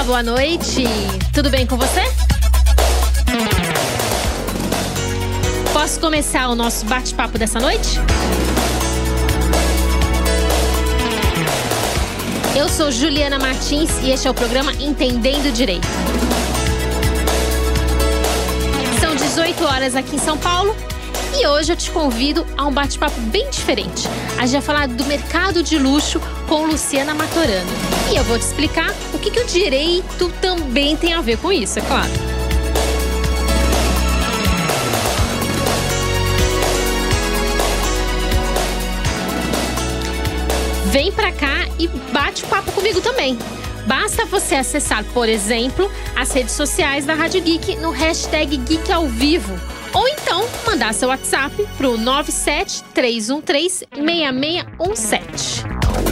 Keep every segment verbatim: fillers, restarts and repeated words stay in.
Olá, boa noite. Tudo bem com você? Posso começar o nosso bate-papo dessa noite? Eu sou Juliana Martins e este é o programa Entendendo Direito. São dezoito horas aqui em São Paulo e hoje eu te convido a um bate-papo bem diferente. A gente vai falar do mercado de luxo com Luciana Martorano. E eu vou te explicar o que, que o direito também tem a ver com isso, é claro. Vem pra cá e bate o papo comigo também. Basta você acessar, por exemplo, as redes sociais da Rádio Geek no hashtag Geek ao Vivo. Ou então, mandar seu WhatsApp pro nove sete três um três seis seis um sete.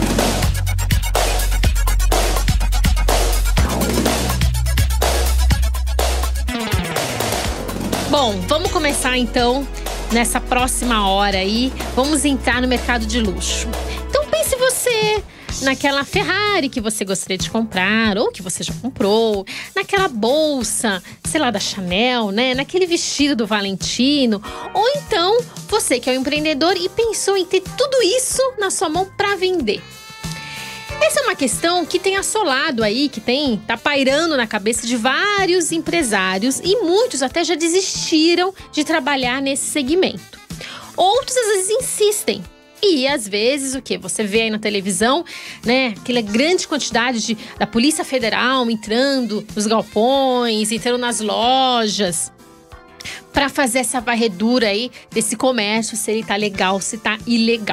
Bom, vamos começar então nessa próxima hora aí. Vamos entrar no mercado de luxo. Então pense você naquela Ferrari que você gostaria de comprar ou que você já comprou, naquela bolsa, sei lá, da Chanel, né? Naquele vestido do Valentino. Ou então você que é um empreendedor e pensou em ter tudo isso na sua mão para vender. Essa é uma questão que tem assolado aí, que tem, tá pairando na cabeça de vários empresários e muitos até já desistiram de trabalhar nesse segmento. Outros às vezes insistem. E às vezes o que? Você vê aí na televisão, né? Aquela grande quantidade de, da Polícia Federal entrando nos galpões, entrando nas lojas para fazer essa varredura aí desse comércio, se ele tá legal, se tá ilegal.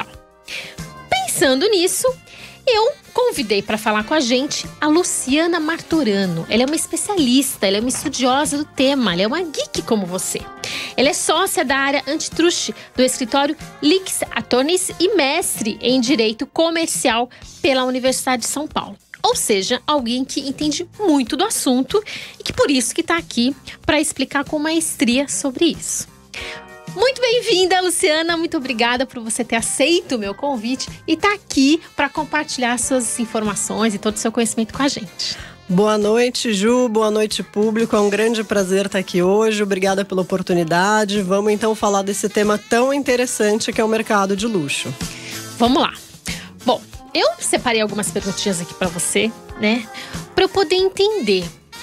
Pensando nisso, eu convidei para falar com a gente a Luciana Martorano. Ela é uma especialista, ela é uma estudiosa do tema, ela é uma geek como você. Ela é sócia da área antitruste do escritório Lix Attorneys e mestre em Direito Comercial pela Universidade de São Paulo. Ou seja, alguém que entende muito do assunto e que por isso que está aqui para explicar com maestria sobre isso. Muito bem-vinda, Luciana. Muito obrigada por você ter aceito o meu convite e estar tá aqui para compartilhar suas informações e todo o seu conhecimento com a gente. Boa noite, Ju. Boa noite, público. É um grande prazer estar aqui hoje. Obrigada pela oportunidade. Vamos então falar desse tema tão interessante que é o mercado de luxo. Vamos lá. Bom, eu separei algumas perguntinhas aqui para você, né? Para eu poder entender.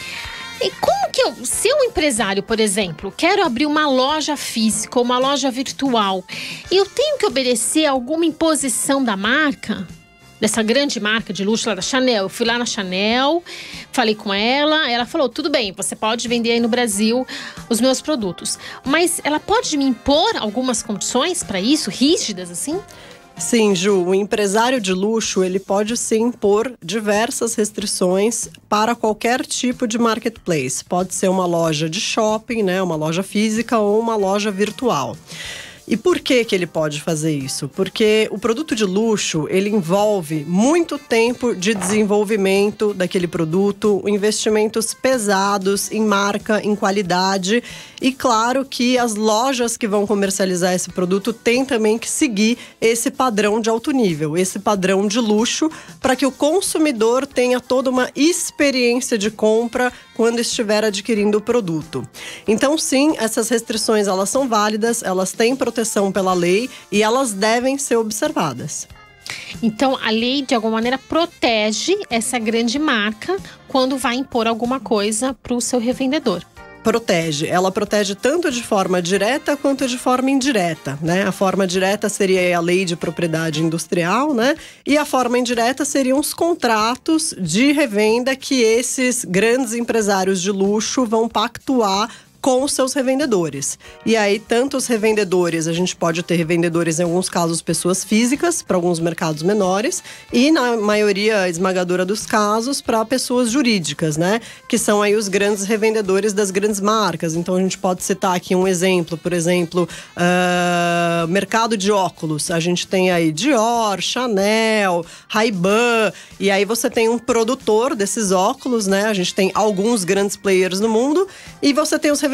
E como que eu, se eu empresário, por exemplo, quero abrir uma loja física ou uma loja virtual, eu tenho que obedecer alguma imposição da marca? Dessa grande marca de luxo lá da Chanel. Eu fui lá na Chanel, falei com ela, ela falou, tudo bem, você pode vender aí no Brasil os meus produtos. Mas ela pode me impor algumas condições para isso, rígidas assim? Sim, Ju, o empresário de luxo, ele pode sim impor diversas restrições para qualquer tipo de marketplace. Pode ser uma loja de shopping, né, uma loja física ou uma loja virtual. E por que que ele pode fazer isso? Porque o produto de luxo, ele envolve muito tempo de desenvolvimento daquele produto, investimentos pesados em marca, em qualidade. E claro que as lojas que vão comercializar esse produto têm também que seguir esse padrão de alto nível, esse padrão de luxo, para que o consumidor tenha toda uma experiência de compra quando estiver adquirindo o produto. Então sim, essas restrições elas são válidas, elas têm proteção pela lei e elas devem ser observadas. Então a lei de alguma maneira protege essa grande marca quando vai impor alguma coisa para o seu revendedor. Protege. Ela protege tanto de forma direta quanto de forma indireta, né? A forma direta seria a lei de propriedade industrial, né? E a forma indireta seriam os contratos de revenda que esses grandes empresários de luxo vão pactuar com os seus revendedores. E aí, tanto os revendedores, a gente pode ter revendedores, em alguns casos, pessoas físicas, para alguns mercados menores, e na maioria esmagadora dos casos, para pessoas jurídicas, né? Que são aí os grandes revendedores das grandes marcas. Então, a gente pode citar aqui um exemplo, por exemplo, uh, mercado de óculos. A gente tem aí Dior, Chanel, Ray-Ban, e aí você tem um produtor desses óculos, né? A gente tem alguns grandes players no mundo, e você tem os revendedores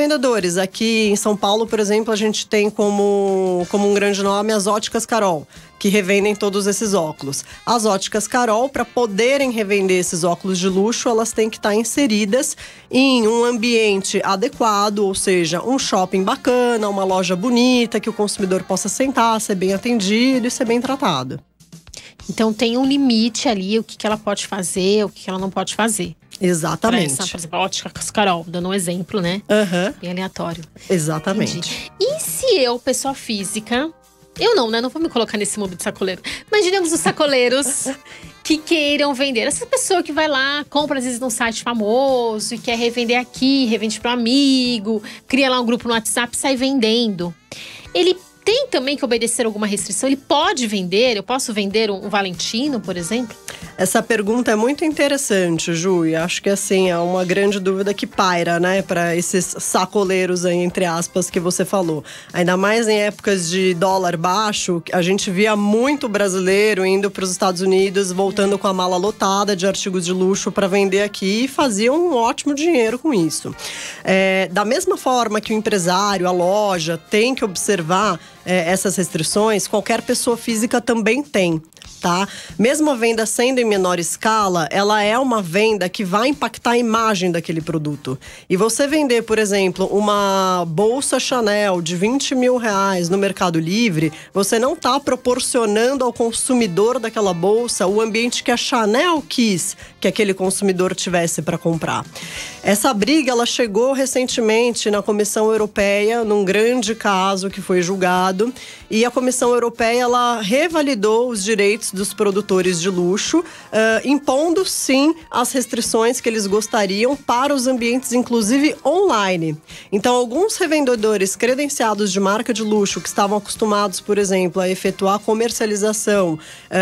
revendedores. Aqui em São Paulo, por exemplo, a gente tem como, como um grande nome as Óticas Carol, que revendem todos esses óculos. As Óticas Carol, para poderem revender esses óculos de luxo, elas têm que estar inseridas em um ambiente adequado, ou seja, um shopping bacana, uma loja bonita, que o consumidor possa sentar, ser bem atendido e ser bem tratado. Então tem um limite ali, o que, que ela pode fazer, o que, que ela não pode fazer. Exatamente. Essa, por exemplo, a Óticas Carol, dando um exemplo, né? Uhum. Bem aleatório. Exatamente. Entendi. E se eu, pessoa física… Eu não, né? Não vou me colocar nesse mundo de sacoleiro. Imaginemos os sacoleiros que queiram vender. Essa pessoa que vai lá, compra às vezes num site famoso e quer revender aqui, revende para um amigo, cria lá um grupo no WhatsApp e sai vendendo. Ele tem também que obedecer alguma restrição? Ele pode vender? Eu posso vender um Valentino, por exemplo? Essa pergunta é muito interessante, Ju, e acho que assim, é uma grande dúvida que paira, né, para esses sacoleiros aí, entre aspas, que você falou. Ainda mais em épocas de dólar baixo, a gente via muito brasileiro indo para os Estados Unidos, voltando com a mala lotada de artigos de luxo para vender aqui e faziam um ótimo dinheiro com isso. É, da mesma forma que o empresário, a loja, tem que observar é, essas restrições, qualquer pessoa física também tem. Tá? Mesmo a venda sendo em menor escala, ela é uma venda que vai impactar a imagem daquele produto. E você vender, por exemplo, uma bolsa Chanel de vinte mil reais no Mercado Livre, você não está proporcionando ao consumidor daquela bolsa o ambiente que a Chanel quis que aquele consumidor tivesse para comprar. Essa briga, ela chegou recentemente na Comissão Europeia, num grande caso que foi julgado, e a Comissão Europeia, ela revalidou os direitos dos produtores de luxo, uh, impondo sim as restrições que eles gostariam para os ambientes, inclusive online. Então, alguns revendedores credenciados de marca de luxo que estavam acostumados, por exemplo, a efetuar comercialização uh,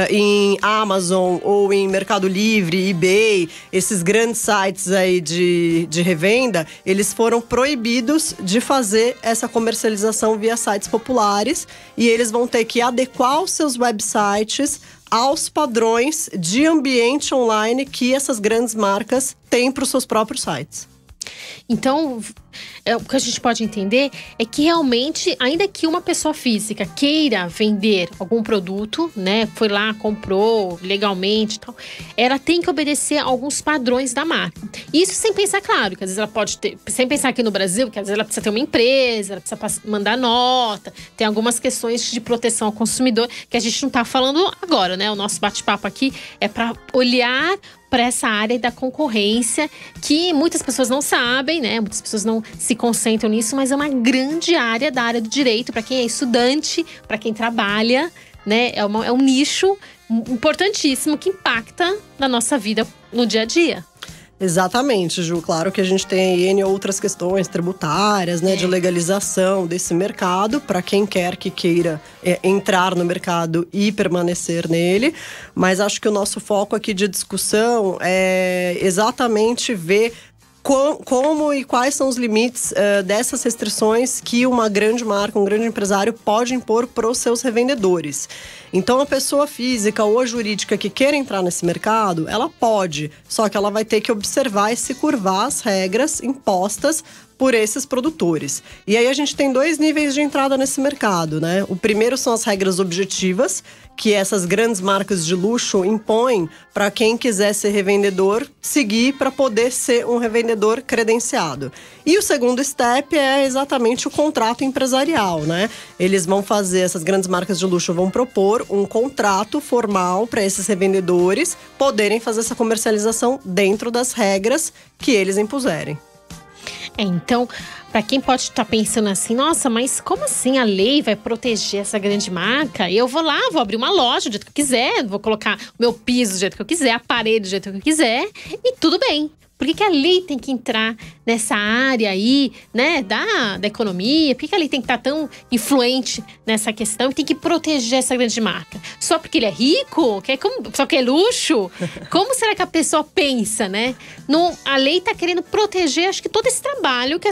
em Amazon ou em Mercado Livre, eBay, esses grandes sites aí de, de revenda, eles foram proibidos de fazer essa comercialização via sites populares e eles vão ter que adequar os seus websites aos padrões de ambiente online que essas grandes marcas têm para os seus próprios sites. Então, é, o que a gente pode entender é que realmente, ainda que uma pessoa física queira vender algum produto, né, foi lá, comprou legalmente e tal, ela tem que obedecer a alguns padrões da marca. Isso sem pensar, claro, que às vezes ela pode ter, sem pensar aqui no Brasil, que às vezes ela precisa ter uma empresa, ela precisa mandar nota, tem algumas questões de proteção ao consumidor que a gente não está falando agora, né? O nosso bate-papo aqui é para olhar para essa área da concorrência que muitas pessoas não sabem, né? Muitas pessoas não se concentram nisso, mas é uma grande área da área do direito para quem é estudante, para quem trabalha, né? É, uma, é um nicho importantíssimo que impacta na nossa vida no dia a dia. Exatamente, Ju. Claro que a gente tem N outras questões tributárias, né, é. de legalização desse mercado, para quem quer que queira é, entrar no mercado e permanecer nele. Mas acho que o nosso foco aqui de discussão é exatamente ver como e quais são os limites uh, dessas restrições que uma grande marca, um grande empresário pode impor para os seus revendedores. Então, a pessoa física ou a jurídica que queira entrar nesse mercado, ela pode, só que ela vai ter que observar e se curvar às regras impostas por esses produtores. E aí a gente tem dois níveis de entrada nesse mercado, né? O primeiro são as regras objetivas, que essas grandes marcas de luxo impõem para quem quiser ser revendedor seguir para poder ser um revendedor credenciado. E o segundo step é exatamente o contrato empresarial, né? Eles vão fazer, essas grandes marcas de luxo vão propor um contrato formal para esses revendedores poderem fazer essa comercialização dentro das regras que eles impuserem. É, então, para quem pode estar pensando assim, nossa, mas como assim a lei vai proteger essa grande marca? Eu vou lá, vou abrir uma loja do jeito que eu quiser, vou colocar o meu piso do jeito que eu quiser, a parede do jeito que eu quiser e tudo bem. Por que que a lei tem que entrar nessa área aí, né, da, da economia? Por que que a lei tem que estar tão influente nessa questão e tem que proteger essa grande marca? Só porque ele é rico? Que é como, só que é luxo? Como será que a pessoa pensa, né? No, a lei está querendo proteger, acho que todo esse trabalho que essa grande marca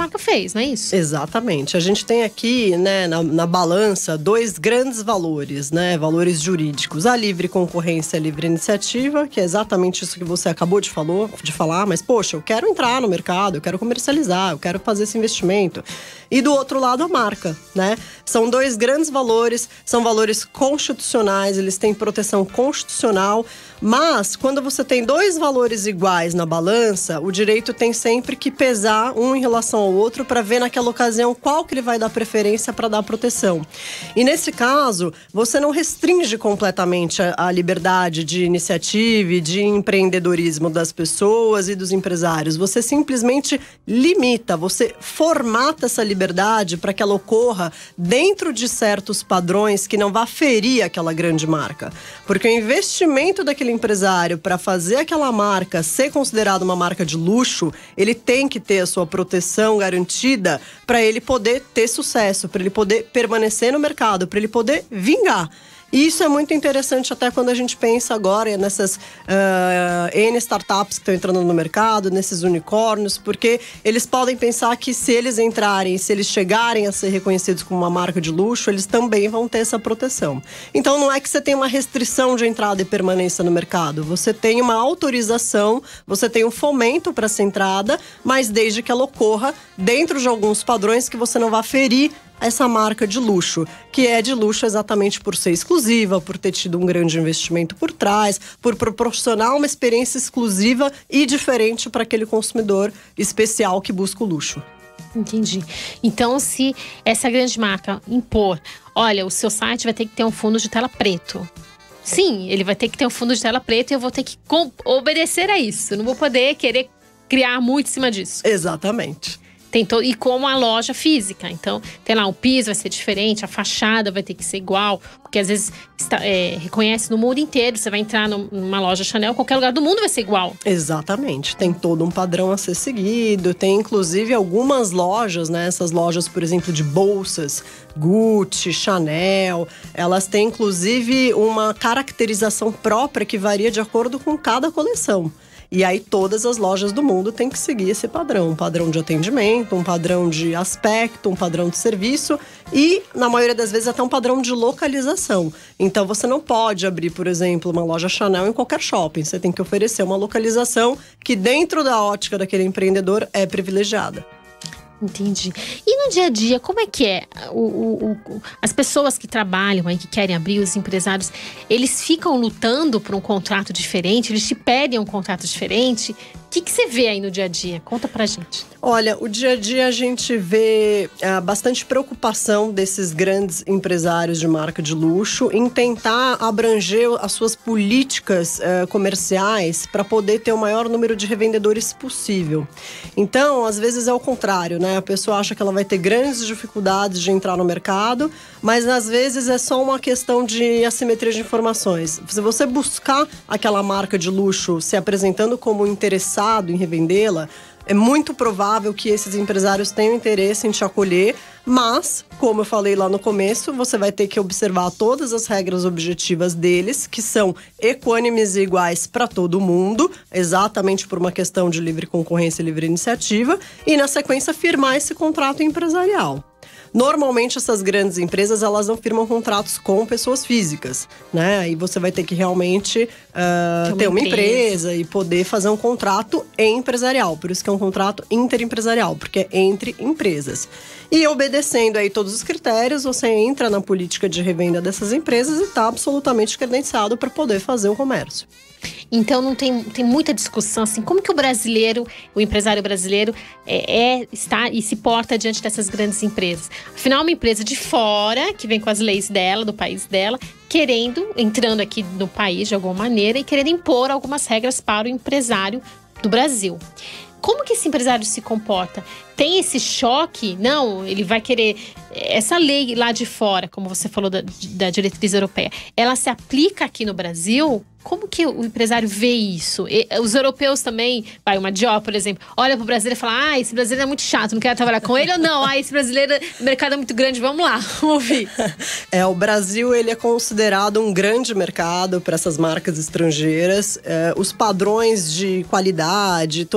marca fez, não é isso? Exatamente. A gente tem aqui, né, na, na balança, dois grandes valores, né, valores jurídicos. A livre concorrência e a livre iniciativa, que é exatamente isso que você acabou de, falou, de falar. Mas, poxa, eu quero entrar no mercado, eu quero comercializar, eu quero fazer esse investimento. E do outro lado, a marca, né? São dois grandes valores, são valores constitucionais, eles têm proteção constitucional. Mas, quando você tem dois valores iguais na balança, o direito tem sempre que pesar um em relação ao outro para ver naquela ocasião qual que ele vai dar preferência para dar proteção. E nesse caso, você não restringe completamente a, a liberdade de iniciativa e de empreendedorismo das pessoas e dos empresários. Você simplesmente limita, você formata essa liberdade para que ela ocorra dentro de certos padrões que não vá ferir aquela grande marca. Porque o investimento daquele empresário para fazer aquela marca ser considerada uma marca de luxo, ele tem que ter a sua proteção garantida para ele poder ter sucesso, para ele poder permanecer no mercado, para ele poder vingar. E isso é muito interessante até quando a gente pensa agora nessas uh, N startups que estão entrando no mercado, nesses unicórnios, porque eles podem pensar que se eles entrarem, se eles chegarem a ser reconhecidos como uma marca de luxo, eles também vão ter essa proteção. Então não é que você tem uma restrição de entrada e permanência no mercado, você tem uma autorização, você tem um fomento para essa entrada, mas desde que ela ocorra dentro de alguns padrões que você não vá ferir essa marca de luxo, que é de luxo exatamente por ser exclusiva, por ter tido um grande investimento por trás, por proporcionar uma experiência exclusiva e diferente para aquele consumidor especial que busca o luxo. Entendi. Então, se essa grande marca impor, olha, o seu site vai ter que ter um fundo de tela preto. Sim, ele vai ter que ter um fundo de tela preto e eu vou ter que obedecer a isso. Eu não vou poder querer criar muito em cima disso. Exatamente. Tem to... E como a loja física. Então, tem lá, o piso vai ser diferente, a fachada vai ter que ser igual. Porque às vezes está, é, reconhece no mundo inteiro. Você vai entrar numa loja Chanel, qualquer lugar do mundo vai ser igual. Exatamente. Tem todo um padrão a ser seguido. Tem inclusive algumas lojas, né? Essas lojas, por exemplo, de bolsas, Gucci, Chanel. Elas têm inclusive uma caracterização própria que varia de acordo com cada coleção. E aí todas as lojas do mundo têm que seguir esse padrão. Um padrão de atendimento, um padrão de aspecto, um padrão de serviço e, na maioria das vezes, até um padrão de localização. Então você não pode abrir, por exemplo, uma loja Chanel em qualquer shopping. Você tem que oferecer uma localização que, dentro da ótica daquele empreendedor, é privilegiada. Entendi. E no dia a dia, como é que é? O, o, o, as pessoas que trabalham aí, que querem abrir, os empresários, eles ficam lutando por um contrato diferente? Eles te pedem um contrato diferente? O que, que você vê aí no dia a dia? Conta pra gente. Olha, o dia a dia a gente vê é, bastante preocupação desses grandes empresários de marca de luxo em tentar abranger as suas políticas é, comerciais para poder ter o maior número de revendedores possível. Então, às vezes é o contrário, né? A pessoa acha que ela vai ter grandes dificuldades de entrar no mercado, mas às vezes é só uma questão de assimetria de informações. Se você buscar aquela marca de luxo se apresentando como interessado em revendê-la, é muito provável que esses empresários tenham interesse em te acolher, mas, como eu falei lá no começo, você vai ter que observar todas as regras objetivas deles, que são equânimes e iguais para todo mundo, exatamente por uma questão de livre concorrência e livre iniciativa, e na sequência firmar esse contrato empresarial. Normalmente essas grandes empresas, elas não firmam contratos com pessoas físicas, né? Aí você vai ter que realmente uh, ter uma empresa. empresa e poder fazer um contrato empresarial. Por isso que é um contrato interempresarial, porque é entre empresas. E obedecendo aí todos os critérios, você entra na política de revenda dessas empresas e está absolutamente credenciado para poder fazer o comércio. Então não tem, tem muita discussão assim, como que o brasileiro, o empresário brasileiro é, é, está e se porta diante dessas grandes empresas. Afinal, uma empresa de fora, que vem com as leis dela, do país dela, querendo, entrando aqui no país de alguma maneira e querendo impor algumas regras para o empresário do Brasil. Como que esse empresário se comporta? Tem esse choque? Não, ele vai querer… Essa lei lá de fora, como você falou da, da diretriz europeia, ela se aplica aqui no Brasil? Como que o empresário vê isso? E, os europeus também, vai, uma Dior, por exemplo, olha pro brasileiro e fala: ah, esse brasileiro é muito chato, não quero trabalhar com ele, ou não? Ah, esse brasileiro, o mercado é muito grande, vamos lá, vamos ouvir. É, o Brasil, ele é considerado um grande mercado para essas marcas estrangeiras. É, os padrões de qualidade, todo pra,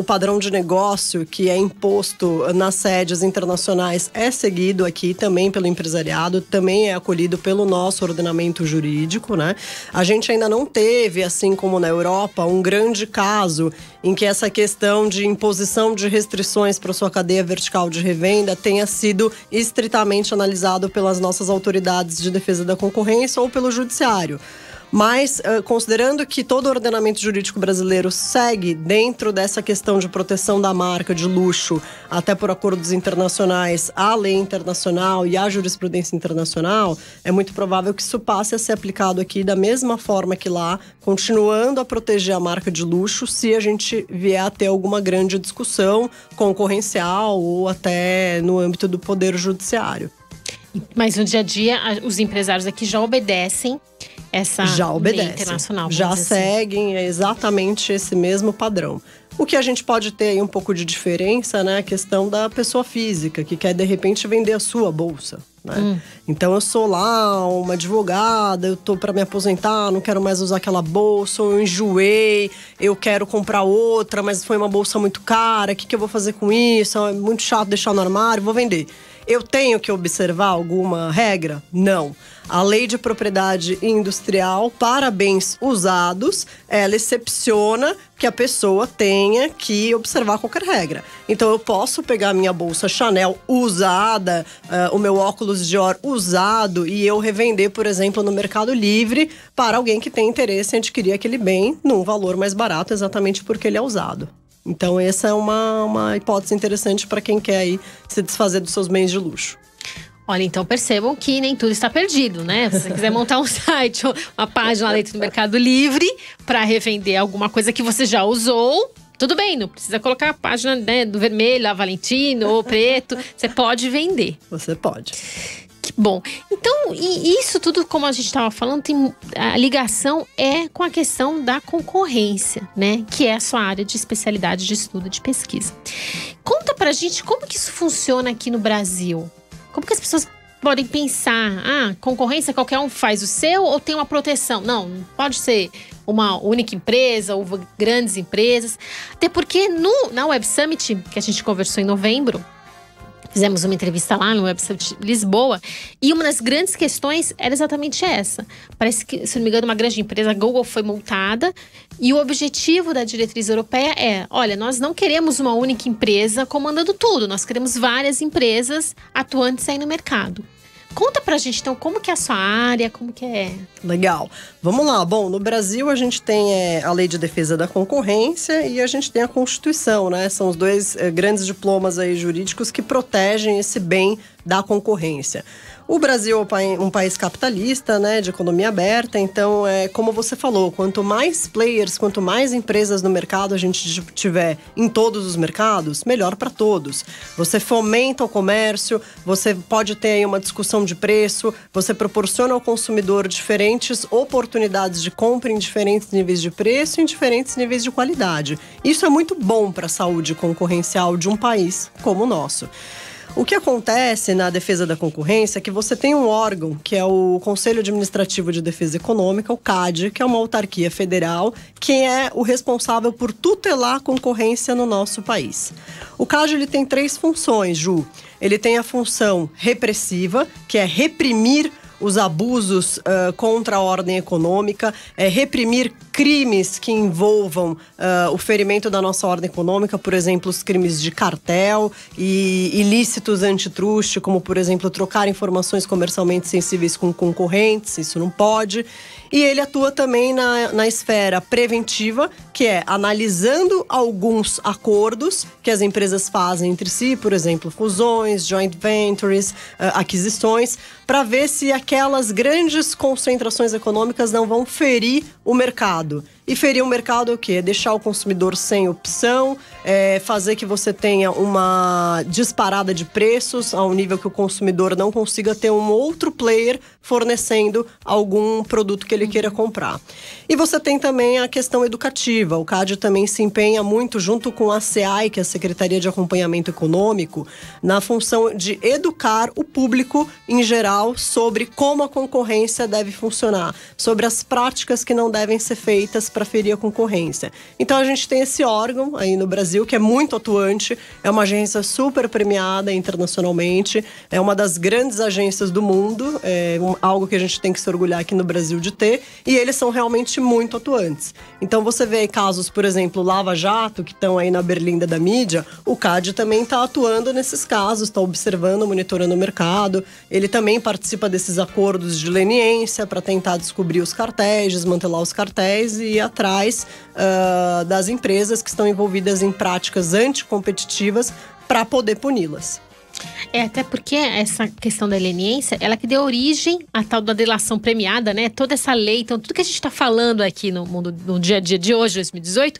o padrão de negócio que é imposto nas sedes internacionais é seguido aqui também pelo empresariado, também é acolhido pelo nosso ordenamento jurídico, né? A gente ainda não teve, assim como na Europa, um grande caso em que essa questão de imposição de restrições para sua cadeia vertical de revenda tenha sido estritamente analisado pelas nossas autoridades de defesa da concorrência ou pelo judiciário. Mas, considerando que todo o ordenamento jurídico brasileiro segue dentro dessa questão de proteção da marca de luxo, até por acordos internacionais, a lei internacional e a jurisprudência internacional, é muito provável que isso passe a ser aplicado aqui da mesma forma que lá, continuando a proteger a marca de luxo, se a gente vier a ter alguma grande discussão concorrencial ou até no âmbito do poder judiciário. Mas no dia a dia, os empresários aqui já obedecem essa já obedece, lei internacional. Já seguem assim. exatamente esse mesmo padrão. O que a gente pode ter aí um pouco de diferença, né? A questão da pessoa física, que quer de repente vender a sua bolsa, né? Hum. Então eu sou lá uma advogada, eu tô para me aposentar, não quero mais usar aquela bolsa, eu enjoei, eu quero comprar outra, mas foi uma bolsa muito cara, o que, que eu vou fazer com isso? É muito chato deixar no armário, vou vender. Eu tenho que observar alguma regra? Não. A lei de propriedade industrial para bens usados, ela excepciona que a pessoa tenha que observar qualquer regra. Então eu posso pegar a minha bolsa Chanel usada, uh, o meu óculos Dior usado e eu revender, por exemplo, no Mercado Livre para alguém que tem interesse em adquirir aquele bem num valor mais barato, exatamente porque ele é usado. Então essa é uma, uma hipótese interessante para quem quer aí se desfazer dos seus bens de luxo. Olha, então percebam que nem tudo está perdido, né? Se você quiser montar um site, uma página lá dentro do Mercado Livre para revender alguma coisa que você já usou, tudo bem, não precisa colocar a página, né, do vermelho, a Valentino ou preto. Você pode vender. Você pode. Que bom. Então, e isso tudo, como a gente estava falando, tem, a ligação é com a questão da concorrência, né? Que é a sua área de especialidade de estudo, de pesquisa. Conta pra gente como que isso funciona aqui no Brasil. Como que as pessoas podem pensar, ah, concorrência, qualquer um faz o seu ou tem uma proteção? Não, pode ser uma única empresa ou grandes empresas. Até porque no, na Web Summit, que a gente conversou em novembro, fizemos uma entrevista lá no Web Summit Lisboa, e uma das grandes questões era exatamente essa. Parece que, se não me engano, uma grande empresa, a Google, foi multada, e o objetivo da diretriz europeia é, olha, nós não queremos uma única empresa comandando tudo, nós queremos várias empresas atuantes aí no mercado. Conta pra gente, então, como que é a sua área, como que é? Legal. Vamos lá. Bom, no Brasil a gente tem é, a Lei de Defesa da Concorrência e a gente tem a Constituição, né? São os dois é, grandes diplomas aí jurídicos que protegem esse bem da concorrência. O Brasil é um país capitalista, né, de economia aberta, então, é, como você falou, quanto mais players, quanto mais empresas no mercado a gente tiver em todos os mercados, melhor para todos. Você fomenta o comércio, você pode ter aí uma discussão de preço, você proporciona ao consumidor diferentes oportunidades de compra em diferentes níveis de preço e em diferentes níveis de qualidade. Isso é muito bom para a saúde concorrencial de um país como o nosso. O que acontece na defesa da concorrência é que você tem um órgão, que é o Conselho Administrativo de Defesa Econômica, o C A D, que é uma autarquia federal, que é o responsável por tutelar a concorrência no nosso país. O C A D ele tem três funções, Ju. Ele tem a função repressiva, que é reprimir os abusos uh, contra a ordem econômica, é reprimir crimes que envolvam uh, o ferimento da nossa ordem econômica, por exemplo, os crimes de cartel e ilícitos antitruste, como, por exemplo, trocar informações comercialmente sensíveis com concorrentes, isso não pode. E ele atua também na, na esfera preventiva, que é analisando alguns acordos que as empresas fazem entre si, por exemplo, fusões, joint ventures, uh, aquisições, para ver se aquelas grandes concentrações econômicas não vão ferir o mercado. E ferir o mercado é o quê? Deixar o consumidor sem opção, é, fazer que você tenha uma disparada de preços ao nível que o consumidor não consiga ter um outro player fornecendo algum produto que ele queira comprar. E você tem também a questão educativa. O C A D também se empenha muito junto com a SEAI, que é a Secretaria de Acompanhamento Econômico, na função de educar o público em geral geral sobre como a concorrência deve funcionar, sobre as práticas que não devem ser feitas para ferir a concorrência. Então a gente tem esse órgão aí no Brasil que é muito atuante, é uma agência super premiada internacionalmente, é uma das grandes agências do mundo, é um, algo que a gente tem que se orgulhar aqui no Brasil de ter, e eles são realmente muito atuantes. Então você vê casos, por exemplo, Lava Jato, que estão aí na berlinda da mídia, o C A D também está atuando nesses casos, está observando, monitorando o mercado, ele também participa desses acordos de leniência para tentar descobrir os cartéis, desmantelar os cartéis e ir atrás uh, das empresas que estão envolvidas em práticas anticompetitivas para poder puni-las. É, até porque essa questão da leniência, ela que deu origem à tal da delação premiada, né? Toda essa lei, então tudo que a gente está falando aqui no mundo, no dia a dia de hoje, dois mil e dezoito,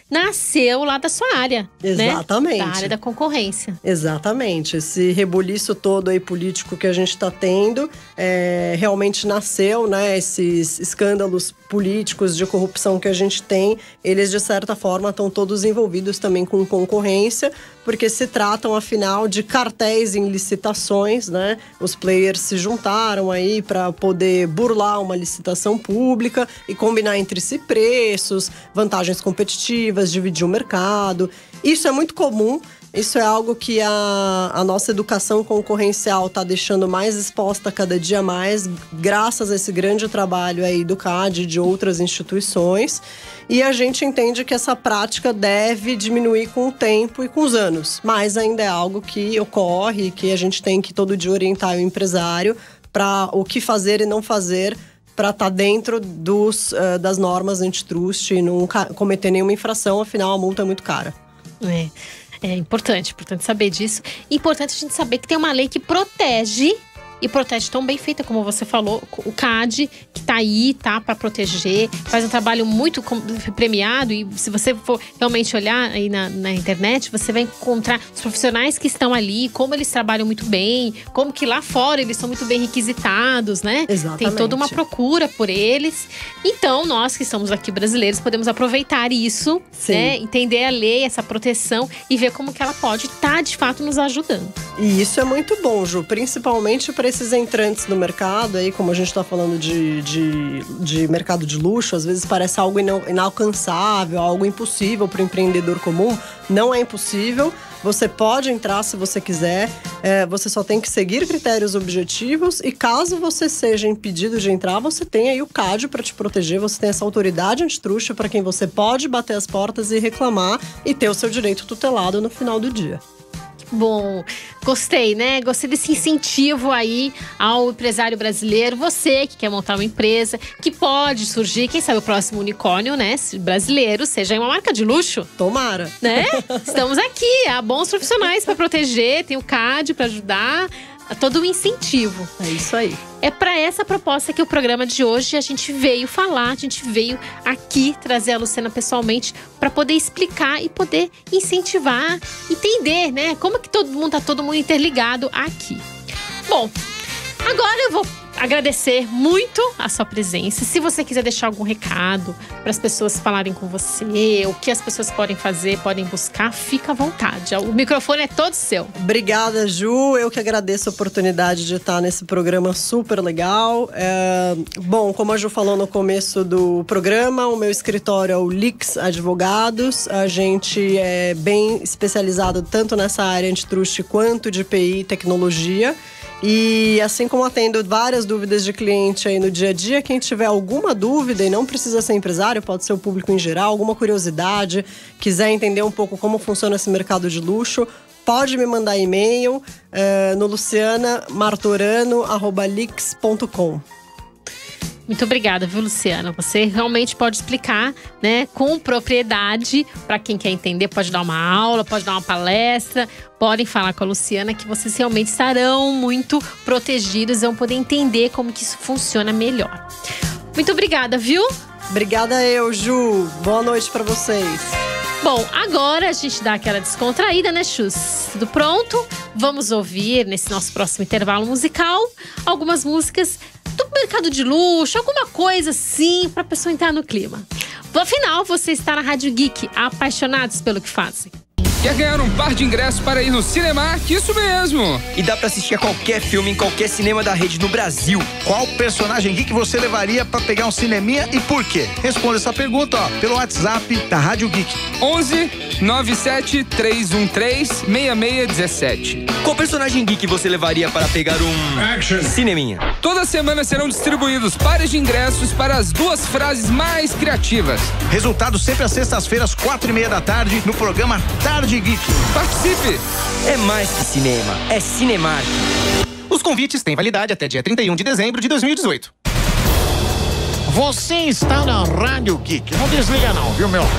nasceu lá da sua área, Exatamente. Né? Da área da concorrência. Exatamente. Esse rebuliço todo aí político que a gente está tendo, é, realmente nasceu, né? Esses escândalos políticos de corrupção que a gente tem, eles de certa forma estão todos envolvidos também com concorrência, porque se tratam, afinal, de cartéis em licitações, né? Os players se juntaram aí para poder burlar uma licitação pública e combinar entre si preços, vantagens competitivas, dividir o mercado. Isso é muito comum. Isso é algo que a, a nossa educação concorrencial está deixando mais exposta cada dia mais, graças a esse grande trabalho aí do C A D e de outras instituições. E a gente entende que essa prática deve diminuir com o tempo e com os anos. Mas ainda é algo que ocorre e que a gente tem que todo dia orientar o empresário para o que fazer e não fazer para estar tá dentro dos, uh, das normas antitrust e não cometer nenhuma infração, afinal a multa é muito cara. É. É importante, importante saber disso. Importante a gente saber que tem uma lei que protege, e protege tão bem feita, como você falou, o C A D, que tá aí, tá, para proteger, faz um trabalho muito premiado. E se você for realmente olhar aí na, na internet, você vai encontrar os profissionais que estão ali, como eles trabalham muito bem, como que lá fora eles são muito bem requisitados, né? Exatamente. Tem toda uma procura por eles. Então, nós que estamos aqui brasileiros, podemos aproveitar isso, Sim. né? Entender a lei, essa proteção e ver como que ela pode estar, de fato, nos ajudando. E isso é muito bom, Ju, principalmente para esses entrantes no mercado, aí, como a gente está falando de, de, de mercado de luxo, às vezes parece algo inalcançável, algo impossível para o empreendedor comum. Não é impossível, você pode entrar se você quiser, é, você só tem que seguir critérios objetivos e caso você seja impedido de entrar, você tem aí o C A D para te proteger, você tem essa autoridade antitruste para quem você pode bater as portas e reclamar e ter o seu direito tutelado no final do dia. Bom, gostei, né? Gostei desse incentivo aí ao empresário brasileiro. Você que quer montar uma empresa, que pode surgir, quem sabe o próximo unicórnio, né? Brasileiro, seja uma marca de luxo. Tomara. Né? Estamos aqui, há bons profissionais para proteger, tem o C A D para ajudar. Todo um incentivo. É isso aí. É para essa proposta que o programa de hoje a gente veio falar, a gente veio aqui trazer a Luciana pessoalmente para poder explicar e poder incentivar, entender, né? Como é que todo mundo tá todo mundo interligado aqui. Bom, agora eu vou agradecer muito a sua presença. Se você quiser deixar algum recado para as pessoas falarem com você, o que as pessoas podem fazer, podem buscar, fica à vontade. O microfone é todo seu. Obrigada, Ju. Eu que agradeço a oportunidade de estar nesse programa super legal. É, bom, como a Ju falou no começo do programa, o meu escritório é o Lix Advogados. A gente é bem especializado tanto nessa área antitruste quanto de P I e tecnologia. E assim como atendo várias dúvidas de cliente aí no dia a dia, quem tiver alguma dúvida, e não precisa ser empresário, pode ser o público em geral, alguma curiosidade, quiser entender um pouco como funciona esse mercado de luxo, pode me mandar e-mail uh, no luciana martorano arroba lix ponto com. Muito obrigada, viu, Luciana? Você realmente pode explicar, né, com propriedade, para quem quer entender, pode dar uma aula, pode dar uma palestra, podem falar com a Luciana que vocês realmente estarão muito protegidos e vão poder entender como que isso funciona melhor. Muito obrigada, viu? Obrigada eu, Ju. Boa noite para vocês. Bom, agora a gente dá aquela descontraída, né, Chus? Tudo pronto? Vamos ouvir, nesse nosso próximo intervalo musical, algumas músicas do mercado de luxo, alguma coisa assim, pra pessoa entrar no clima. Afinal, você está na Rádio Geek, apaixonados pelo que fazem. Quer ganhar um par de ingressos para ir no Cinemark? Isso mesmo! E dá pra assistir a qualquer filme em qualquer cinema da rede no Brasil. Qual personagem geek você levaria pra pegar um cineminha e por quê? Responda essa pergunta, ó, pelo WhatsApp da Rádio Geek. onze nove sete três um três seis seis um sete. Qual personagem geek você levaria para pegar um Action. cineminha? Toda semana serão distribuídos pares de ingressos para as duas frases mais criativas. Resultado sempre às sextas-feiras, quatro e meia da tarde, no programa Tarde Geek. Participe! É mais que cinema, é Cinemark. Os convites têm validade até dia trinta e um de dezembro de dois mil e dezoito. Você está na Rádio Geek. Não desliga não, viu, meu?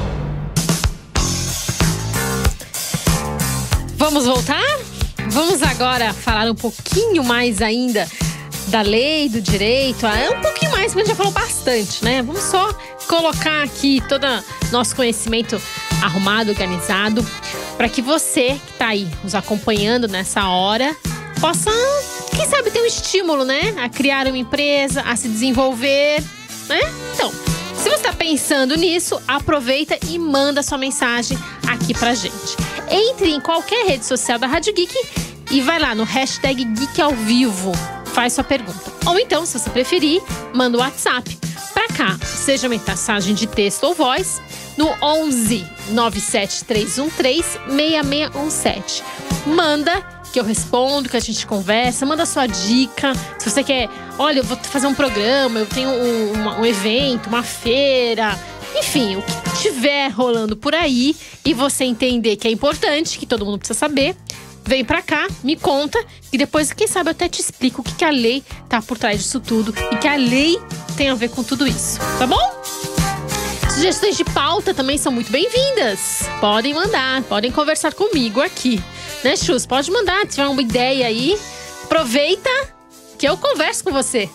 Vamos voltar? Vamos agora falar um pouquinho mais ainda da lei, do direito. É um pouquinho mais, porque a gente já falou bastante, né? Vamos só colocar aqui todo nosso conhecimento arrumado, organizado, para que você que está aí nos acompanhando nessa hora possa, quem sabe, ter um estímulo, né? A criar uma empresa, a se desenvolver, né? Então, se você está pensando nisso, aproveita e manda sua mensagem aqui pra gente. Entre em qualquer rede social da Rádio Geek e vai lá no hashtag Geek ao Vivo. Faz sua pergunta. Ou então, se você preferir, manda o WhatsApp pra cá. Seja mensagem de texto ou voz no onze nove sete três um três seis seis um sete. Manda que eu respondo, que a gente conversa. Manda sua dica. Se você quer, olha, eu vou fazer um programa, eu tenho um, um, um evento, uma feira. Enfim, o que tiver rolando por aí e você entender que é importante, que todo mundo precisa saber, vem pra cá, me conta e depois, quem sabe, eu até te explico o que, que a lei tá por trás disso tudo e que a lei tem a ver com tudo isso, tá bom? Sugestões de pauta também são muito bem-vindas. Podem mandar, podem conversar comigo aqui, né, Chus? Pode mandar, se tiver uma ideia aí, aproveita que eu converso com você.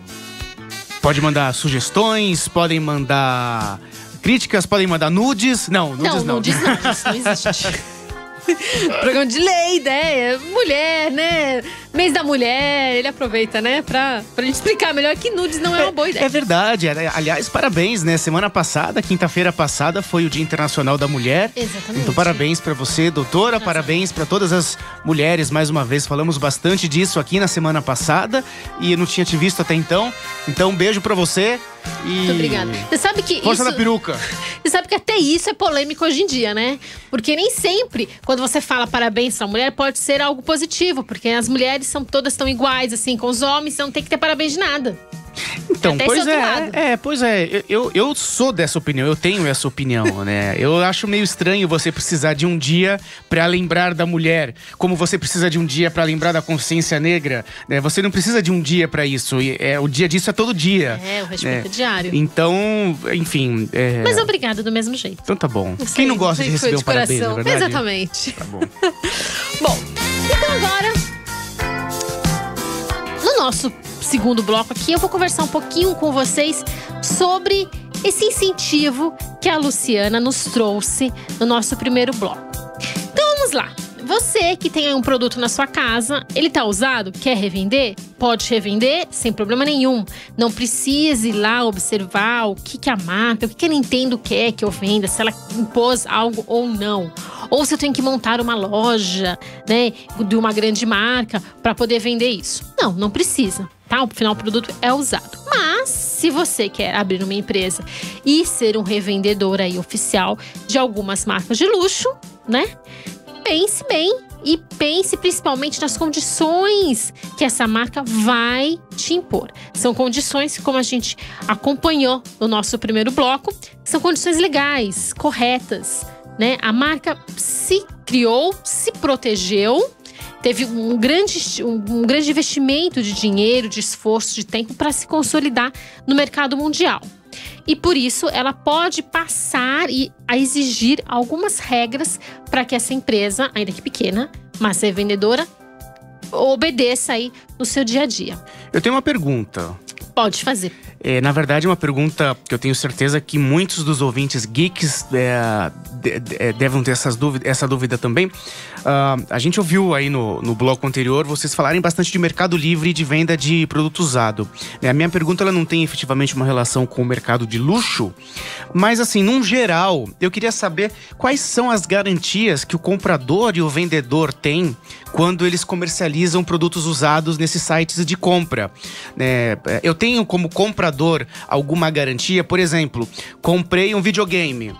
Pode mandar sugestões, podem mandar críticas, podem mandar nudes. Não, nudes não. Não, nudes não, isso não existe. Programa de lei, né? Mulher, né? Mês da mulher, ele aproveita, né? Pra, pra gente explicar melhor que nudes não é uma boa ideia. É, é verdade. Aliás, parabéns, né? Semana passada, quinta-feira passada, foi o Dia Internacional da Mulher. Exatamente. Então, parabéns pra você, doutora. Nossa. Parabéns pra todas as mulheres, mais uma vez. Falamos bastante disso aqui na semana passada e eu não tinha te visto até então. Então, um beijo pra você. E... Muito obrigada. Você sabe que Força isso... da peruca. Você sabe que até isso é polêmico hoje em dia, né? Porque nem sempre, quando você fala parabéns pra mulher, pode ser algo positivo. Porque as mulheres são todas tão iguais, assim, com os homens, então não tem que ter parabéns de nada. Então, até pois é, é, pois é, eu, eu sou dessa opinião, eu tenho essa opinião, né? Eu acho meio estranho você precisar de um dia pra lembrar da mulher, como você precisa de um dia pra lembrar da consciência negra, né? Você não precisa de um dia pra isso, e, é, o dia disso é todo dia. É, o respeito é diário. Então, enfim… É... Mas obrigada do mesmo jeito. Então tá bom. Não sei, Quem não gosta de receber de um parabéns, na verdade? Exatamente. Tá bom. Bom, então agora, no nosso segundo bloco aqui, eu vou conversar um pouquinho com vocês sobre esse incentivo que a Luciana nos trouxe no nosso primeiro bloco. Então vamos lá. Você que tem um produto na sua casa, ele tá usado, quer revender? Pode revender sem problema nenhum. Não precisa ir lá observar o que, que a marca, o que, que a Nintendo quer que eu venda, se ela impôs algo ou não. Ou se eu tenho que montar uma loja, né, de uma grande marca para poder vender isso. Não, não precisa, tá? Afinal, o produto é usado. Mas, se você quer abrir uma empresa e ser um revendedor aí oficial de algumas marcas de luxo, né? Pense bem e pense principalmente nas condições que essa marca vai te impor. São condições que, como a gente acompanhou no nosso primeiro bloco, são condições legais, corretas, né? A marca se criou, se protegeu, teve um grande, um grande investimento de dinheiro, de esforço, de tempo para se consolidar no mercado mundial. E por isso ela pode passar a exigir algumas regras para que essa empresa, ainda que pequena, mas revendedora, obedeça aí no seu dia a dia. Eu tenho uma pergunta. Pode fazer. É, na verdade, é uma pergunta que eu tenho certeza que muitos dos ouvintes geeks é, de, de, devem ter essas dúvida, essa dúvida também. Uh, a gente ouviu aí no, no bloco anterior vocês falarem bastante de mercado livre e de venda de produto usado. A minha pergunta ela não tem efetivamente uma relação com o mercado de luxo, mas assim, num geral, eu queria saber quais são as garantias que o comprador e o vendedor têm quando eles comercializam produtos usados nesses sites de compra. É, eu tenho como comprador alguma garantia, por exemplo, comprei um videogame,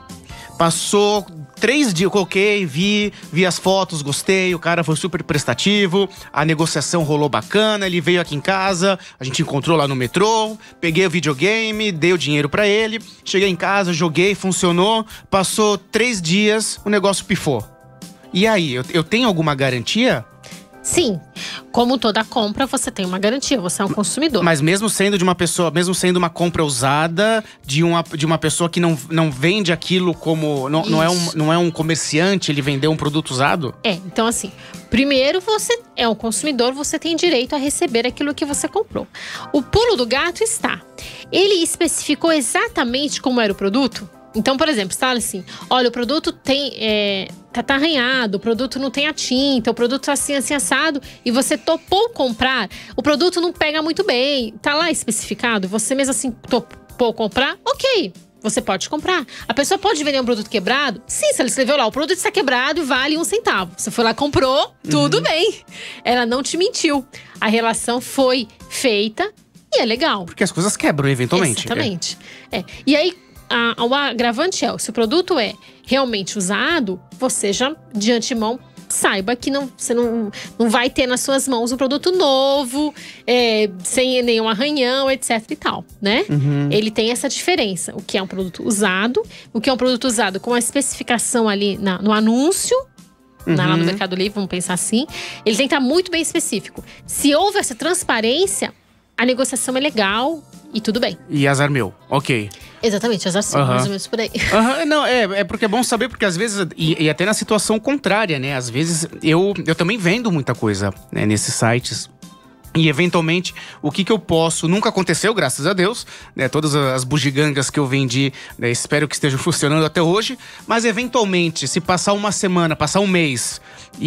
passou três dias, eu coloquei, vi, vi as fotos, gostei, o cara foi super prestativo, a negociação rolou bacana, ele veio aqui em casa, a gente encontrou lá no metrô, peguei o videogame, dei o dinheiro pra ele, cheguei em casa, joguei, funcionou, passou três dias, o negócio pifou. E aí, eu, eu tenho alguma garantia? Sim, como toda compra, você tem uma garantia, você é um consumidor. Mas mesmo sendo de uma pessoa, mesmo sendo uma compra usada de uma, de uma pessoa que não, não vende aquilo como… Não, não, é um, não é um comerciante, ele vendeu um produto usado? É, então assim, primeiro você é um consumidor, você tem direito a receber aquilo que você comprou. O pulo do gato está, ele especificou exatamente como era o produto? Então, por exemplo, está assim, olha, o produto tem… É, tá, tá arranhado, o produto não tem a tinta, o produto tá assim, assim, assado, e você topou comprar, o produto não pega muito bem, tá lá especificado, você mesmo assim topou comprar, ok, você pode comprar. A pessoa pode vender um produto quebrado? Sim, se ela escreveu lá, o produto está quebrado e vale um centavo. Você foi lá, comprou, tudo uhum. bem. Ela não te mentiu. A relação foi feita e é legal. Porque as coisas quebram eventualmente. Exatamente. É. É. E aí, A, o agravante é, se o produto é realmente usado, você já, de antemão, saiba que não, você não, não vai ter nas suas mãos um produto novo, é, sem nenhum arranhão, etc e tal, né? Uhum. Ele tem essa diferença, o que é um produto usado, o que é um produto usado com a especificação ali na, no anúncio, uhum. lá no Mercado Livre, vamos pensar assim, ele tem que estar muito bem específico. Se houve essa transparência, a negociação é legal e tudo bem. E azar meu, ok. Exatamente, azar sim, uhum. mais ou menos por aí. Uhum, não, é, é porque é bom saber, porque às vezes, e, e até na situação contrária, né? Às vezes eu, eu também vendo muita coisa, né, nesses sites. E eventualmente, o que que eu posso… Nunca aconteceu, graças a Deus, né? Todas as bugigangas que eu vendi, né, espero que estejam funcionando até hoje. Mas eventualmente, se passar uma semana, passar um mês…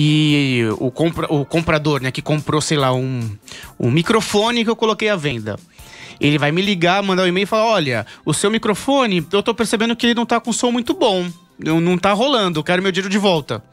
E o, compra, o comprador, né, que comprou, sei lá, um, um microfone que eu coloquei à venda… Ele vai me ligar, mandar um e-mail e falar, olha, o seu microfone, eu tô percebendo que ele não tá com som muito bom. Não tá rolando, eu quero meu dinheiro de volta.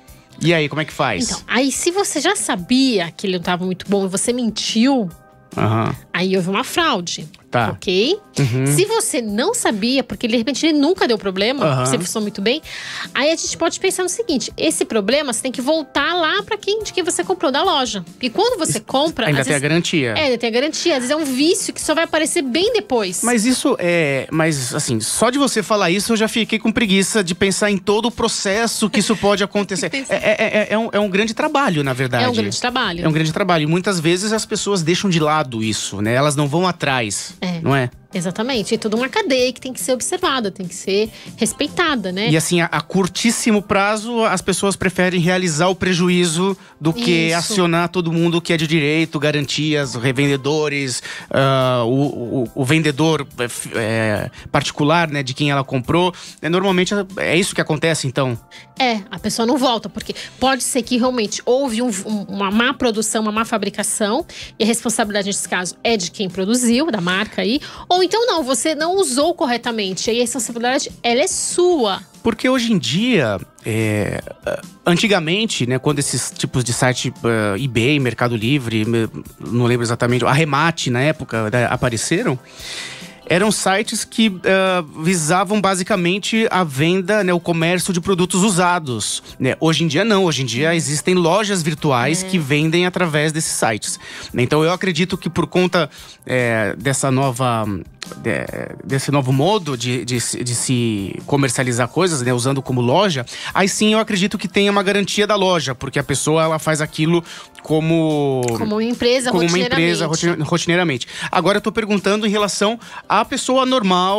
E aí, como é que faz? Então, aí se você já sabia que ele não tava muito bom e você mentiu… Uhum. Aí houve uma fraude, tá. ok? Uhum. Se você não sabia, porque de repente ele nunca deu problema, uhum. você funcionou muito bem, aí a gente pode pensar no seguinte, esse problema você tem que voltar lá pra quem, de quem você comprou, da loja. E quando você isso, compra… ainda tem vezes, a garantia. É, ainda tem a garantia. Às vezes é um vício que só vai aparecer bem depois. Mas isso é… Mas assim, só de você falar isso eu já fiquei com preguiça de pensar em todo o processo que isso pode acontecer. é, é, é, é, um, é um grande trabalho, na verdade. É um grande trabalho. É um grande trabalho. E muitas vezes as pessoas deixam de lado isso, né? Elas não vão atrás, é. não é? Exatamente. É toda uma cadeia que tem que ser observada, tem que ser respeitada, né? E assim, a, a curtíssimo prazo, as pessoas preferem realizar o prejuízo do que Isso. acionar todo mundo que é de direito, garantias, revendedores, uh, o, o, o vendedor é, particular, né, de quem ela comprou. É, normalmente é isso que acontece, então? É, a pessoa não volta, porque pode ser que realmente houve um, um, uma má produção, uma má fabricação, e a responsabilidade nesse caso é de quem produziu, da marca aí, ou então não, você não usou corretamente, aí a responsabilidade, ela é sua. Porque hoje em dia, é, antigamente, né, quando esses tipos de site, uh, eBay, Mercado Livre, não lembro exatamente, Arremate na época, né, apareceram, eram sites que uh, visavam basicamente a venda, né, o comércio de produtos usados, né? Hoje em dia não, hoje em dia existem lojas virtuais é. que vendem através desses sites. Então eu acredito que por conta é, dessa nova… De, desse novo modo de, de, de se comercializar coisas, né, usando como loja, aí sim eu acredito que tenha uma garantia da loja, porque a pessoa ela faz aquilo como… Como uma empresa como rotineiramente. Como uma empresa rotineiramente. Agora eu tô perguntando em relação à pessoa normal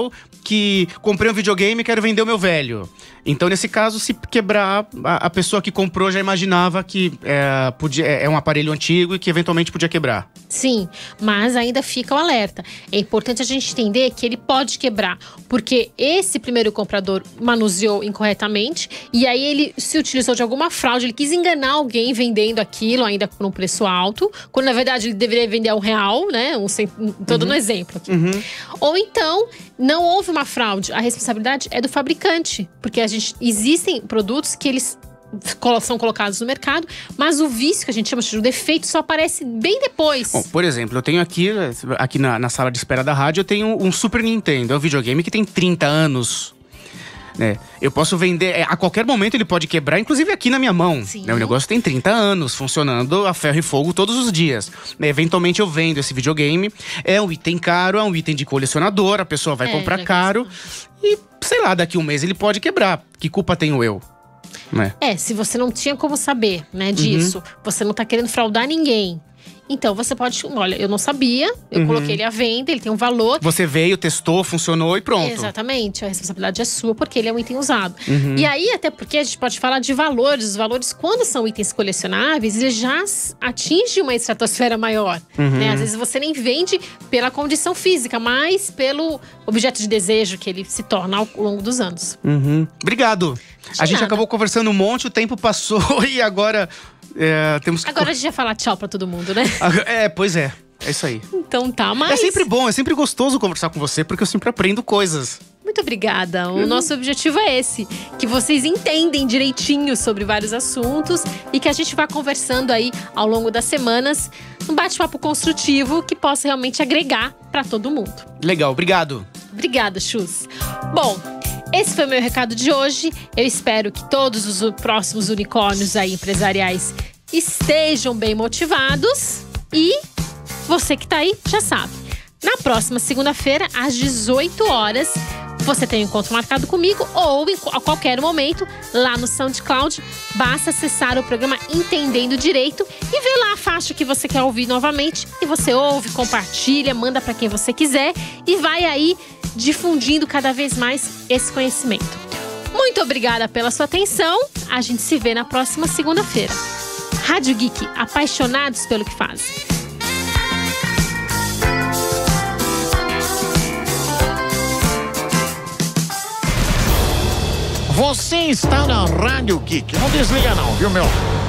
que comprei um videogame e quero vender o meu velho. Então, nesse caso, se quebrar, a, a pessoa que comprou já imaginava que é, podia, é um aparelho antigo e que eventualmente podia quebrar. Sim, mas ainda fica o alerta. É importante a gente entender que ele pode quebrar, porque esse primeiro comprador manuseou incorretamente e aí ele se utilizou de alguma fraude, ele quis enganar alguém vendendo aquilo ainda por um preço alto, quando na verdade ele deveria vender a um real, né? Um cent... Tô dando um exemplo aqui. Uhum. Ou então, não houve uma fraude, a responsabilidade é do fabricante, porque a gente, existem produtos que eles são colocados no mercado, mas o vício que a gente chama de defeito só aparece bem depois. Bom, por exemplo, eu tenho aqui, aqui na, na sala de espera da rádio, eu tenho um Super Nintendo, é um videogame que tem trinta anos. Né? Eu posso vender, a qualquer momento ele pode quebrar, inclusive aqui na minha mão. Né? O negócio tem trinta anos, funcionando a ferro e fogo todos os dias. Né? Eventualmente eu vendo esse videogame, é um item caro, é um item de colecionador, a pessoa vai é, comprar caro e, sei lá, daqui um mês ele pode quebrar. Que culpa tenho eu? Né? É, se você não tinha como saber, né, disso, uhum. você não tá querendo fraudar ninguém. Então você pode, olha, eu não sabia, eu uhum. coloquei ele à venda, ele tem um valor. Você veio, testou, funcionou e pronto. Exatamente, a responsabilidade é sua porque ele é um item usado. Uhum. E aí, até porque a gente pode falar de valores, os valores quando são itens colecionáveis, eles já atingem uma estratosfera maior. Uhum. Né? Às vezes você nem vende pela condição física, mas pelo objeto de desejo que ele se torna ao longo dos anos. Uhum. Obrigado. De a gente nada. acabou conversando um monte, o tempo passou e agora é, temos que… Agora a gente vai falar tchau pra todo mundo, né? É, pois é. É isso aí. Então tá, mas… É sempre bom, é sempre gostoso conversar com você, porque eu sempre aprendo coisas. Muito obrigada. O nosso objetivo é esse. Que vocês entendem direitinho sobre vários assuntos e que a gente vá conversando aí ao longo das semanas. Um bate-papo construtivo que possa realmente agregar pra todo mundo. Legal, obrigado. Obrigada, Chus. Bom… Esse foi o meu recado de hoje. Eu espero que todos os próximos unicórnios aí empresariais estejam bem motivados. E você que tá aí já sabe. Na próxima segunda-feira, às dezoito horas, você tem um encontro marcado comigo ou em, a qualquer momento lá no SoundCloud. Basta acessar o programa Entendendo Direito e ver lá a faixa que você quer ouvir novamente. E você ouve, compartilha, manda para quem você quiser e vai aí difundindo cada vez mais esse conhecimento. Muito obrigada pela sua atenção. A gente se vê na próxima segunda-feira. Rádio Geek, apaixonados pelo que fazem. Você está na Rádio Geek. Não desliga não, viu, meu?